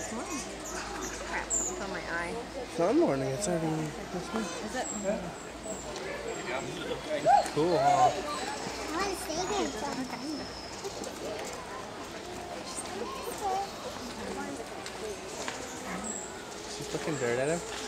morning. Crap, it's on my eye. It's not morning, it's already this one. Is it? Yeah. Cool, huh? I want to stay there until I'm done. She's looking dirt at him.